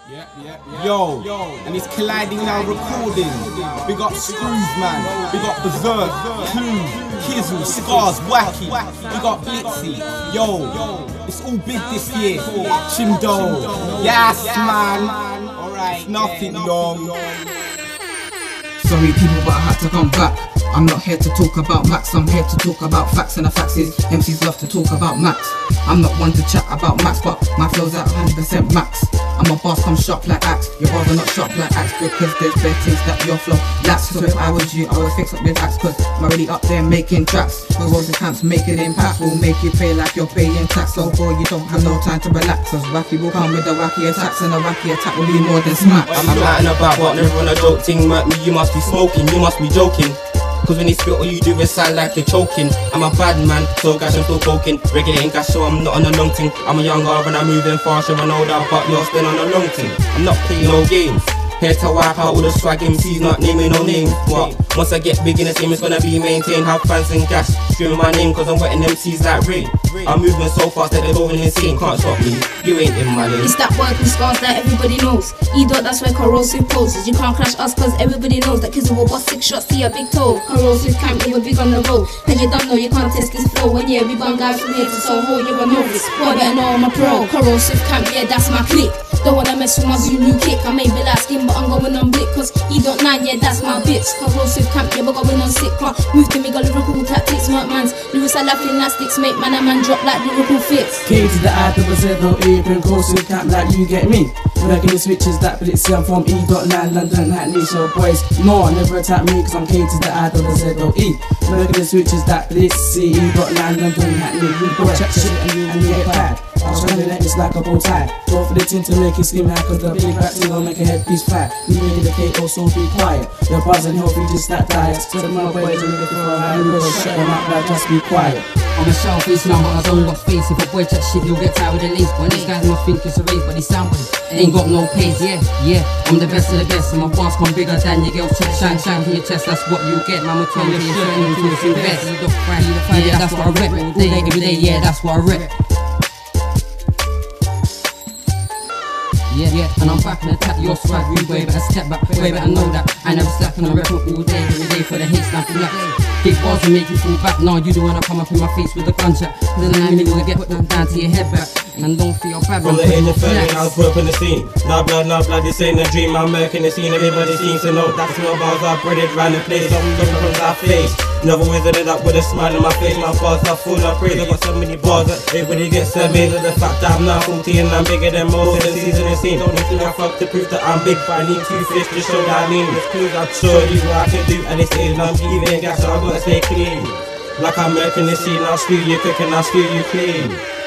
Yo, and it's colliding now recording. Big up Screws, man. Big up Berserk, Clue, Kizzle, Scars, Wacky. Big up Blitzy. Yo, it's all big this year. Chimdo. Yes, man. Alright, nothing long. Sorry people, but I had to come back. I'm not here to talk about Max, I'm here to talk about facts. And the facts is, MCs love to talk about Max. I'm not one to chat about Max, but my flow's at 100% Max. I'm a boss, I'm sharp like axe. Your bars are not sharp like axe, because there's bare things that your flow lacks. So if I was you, I would fix up with axe, cause I'm already up there making tracks. Corrosive Camp's making impact, will make you pay like you're paying tax. So boy, you don't have no time to relax, cause Wacky will come with the wacky attacks, and the wacky attack will be more than smack. I'm out and about, but never on a joke thing. Mark me, you must be smoking, you must be joking. Cause when you spit all you do is sound like you're choking. I'm a bad man, so guys I'm still poking. Regulating gas, so I'm not on a long thing. I'm a younger and I'm moving faster and older, but you're still on a long thing. I'm not playing no games. Here to wipe out all the swag MCs, not naming no names. But once I get big in the game, it's gonna be maintained. Have fans and gas, screaming my name, cause I'm wetting MCs like rain. I'm moving so fast that they're going insane, can't stop me, you ain't in my lane. It's that word with scars that everybody knows. E-dot, that's where Corrosive poses. You can't clash us cause everybody knows that Kizzle will bust 6 shots to your big toe. Corrosive Camp, yeah, we're big on the road. And you don't know you can't test this flow. And yeah, we bun guys from here to Soho, you're a novice. Boy, better know I'm a pro. Corrosive Camp, yeah, that's my clique. Don't wanna mess with my Zulu kick. I may be light skin, but I'm going on blick, cause E.9, yeah, that's my bitch. Corrosive Camp, yeah, we're going on sick. Can't move to me, got lyrical tactics, smart mans. Lyrics are laughing elastics, make man and man drop like lyrical fits. K to the I, double Z, no A, bring Corrosive Camp like you get me. Working the switches that Blitzy, I'm from E.9, London, Hackney, so boys, no, never attack me, cause I'm K to the I, double Z, no E. Working the switches that Blitzy, E.9, London, Hackney, you boy, chat shit and you get bad. I was running like it's like a bow tie. Go for the tin to make it skim high, cause the big back thing gon' make a headpiece fly. You ready the KO, so be quiet. Your bars and healthy just that diet. Tell my boys and looking for a high, you go shut them out, like just be quiet. I'm a selfish now, but I don't got space. If a boy chat shit, you'll get tired with the lace. But these guys must think it's a race, but they sound good. Ain't got no pace, yeah. I'm the best of the best, and my bars come bigger than your girl's chest. Shine from your chest, that's what you get. Mama tell you, you're into this invest. Yeah, that's what I rep. All day, every day, yeah, that's what I rep. Yeah, and I'm back and attack your swag. We way better step back, way better know that. I never slack and I rep all day, every day for the hate snap and big bars and make you fall back. Nah, you don't wanna come up in my face with a gunshot, cause then I really will get put down to your head back. And don't feel bad. From the age of 13 I was working the scene. Now blood, this ain't a dream. I'm murking the scene, everybody seems to know. That's my bars are breaded round the place. I'm looking from that face. Never wizarded up with a smile on my face. My bars are full of praise. I got so many bars that everybody gets amazed at the fact that I'm now 40 and I'm bigger than most in the season and scene. Don't need to have fuck to prove that I'm big, but I need 2 fish to show that I mean. There's clues I'm sure you what I can do, and it's age and I'm giving gas, so I gotta stay clean. Like I'm murking the scene, I'll screw you quick and I'll screw you clean.